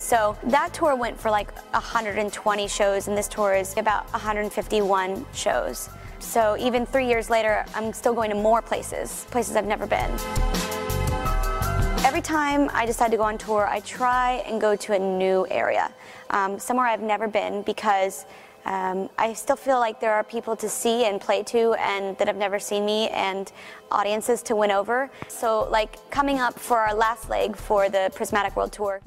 So that tour went for like 120 shows, and this tour is about 151 shows. So even 3 years later, I'm still going to more places I've never been. Every time I decide to go on tour, I try and go to a new area, somewhere I've never been, because I still feel like there are people to see and play to and that have never seen me, and audiences to win over. So like coming up for our last leg for the Prismatic World Tour,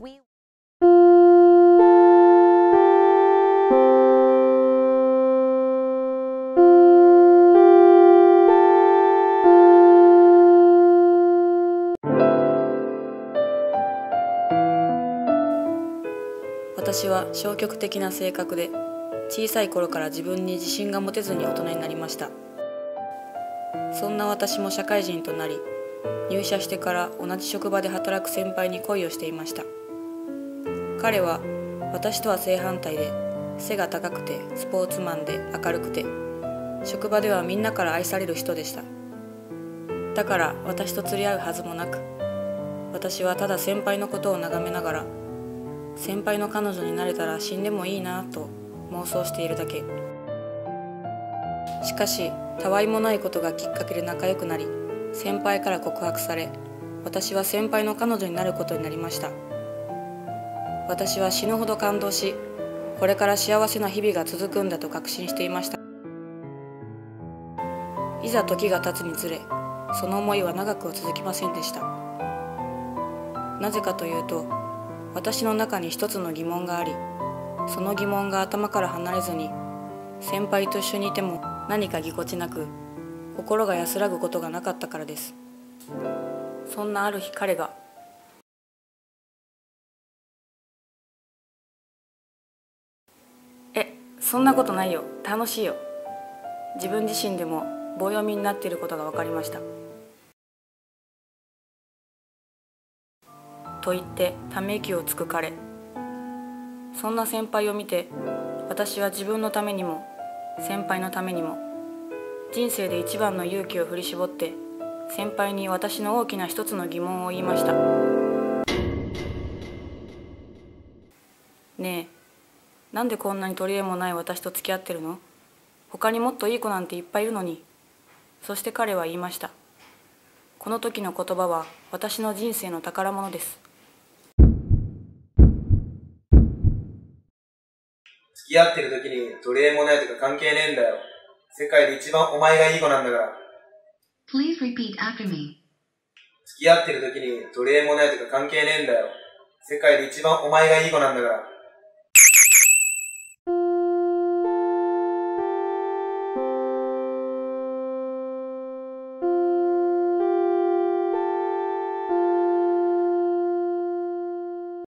私は消極的な性格で、小さい頃から自分に自信が持てずに大人になりました。そんな私も社会人となり、入社してから同じ職場で働く先輩に恋をしていました。彼は私とは正反対で、背が高くてスポーツマンで明るくて、職場ではみんなから愛される人でした。だから私と釣り合うはずもなく、私はただ先輩のことを眺めながら、先輩の彼女になれたら死んでもいいなと妄想しているだけ。しかし、たわいもないことがきっかけで仲良くなり、先輩から告白され、私は先輩の彼女になることになりました。私は死ぬほど感動し、これから幸せな日々が続くんだと確信していました。いざ時が経つにつれ、その思いは長くは続きませんでした。なぜかというと、私の中に一つの疑問があり、その疑問が頭から離れずに、先輩と一緒にいても何かぎこちなく、心が安らぐことがなかったからです。そんなある日、彼がそんなことないよ、楽しいよ。自分自身でも棒読みになっていることが分かりました。と言ってため息をつく彼。そんな先輩を見て、私は自分のためにも先輩のためにも人生で一番の勇気を振り絞って、先輩に私の大きな一つの疑問を言いました。ねえ、なんでこんなに取り柄もない私と付き合ってるの？他にもっといい子なんていっぱいいるのに。そして彼は言いました。この時の言葉は私の人生の宝物です。 付き合ってる時に取り柄もないとか関係ねえんだよ。世界で一番お前がいい子なんだから。 Please repeat after me. 付き合ってる時に取り柄もないとか関係ねえんだよ。世界で一番お前がいい子なんだから。